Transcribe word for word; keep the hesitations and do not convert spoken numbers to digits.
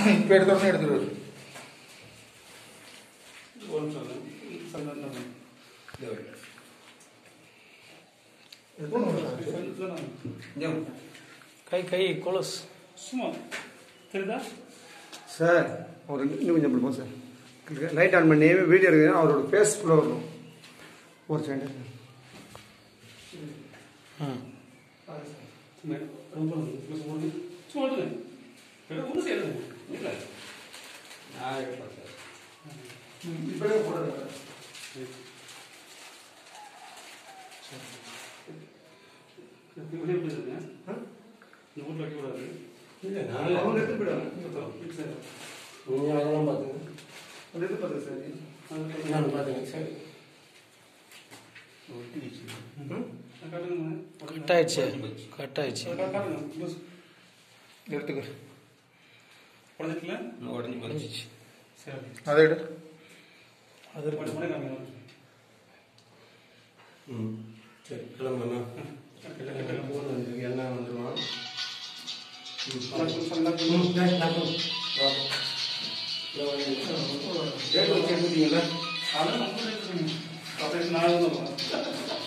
இப்போ எடுத்தோடனே எடுத்துருவாரு. கை கை கொலஸ் சும்மா தெரியுதா சார்? ஒரு இன்னும் கொஞ்சம் போகும் சார். லைட் ஆன் பண்ணி வீடியோ எடுக்க அவரோட ஃபேஸ் ஃபுல்லாக வரணும். ஒரு செகண்ட். ம் இப்படியே போடுறேன். இல்லை நான் அவங்க எடுத்து போயிடுவாங்க. நீங்கள் அதெல்லாம் பார்த்துங்க. அது எது பார்த்தேன் சார்? நான் பார்த்தேங்க சார். கட் ஆயிடுச்சு கட் ஆயிடுச்சு எடுத்துக்க. உடஞ்சிக்கல உடஞ்சி முடிஞ்சிச்சு. சரி அதை எடு. அது ம் சரி கிளம்புண்ணா. என்ன வந்துடுவான். டேட் வச்சு எடுத்துட்டீங்களா? அதெல்லாம் நாலு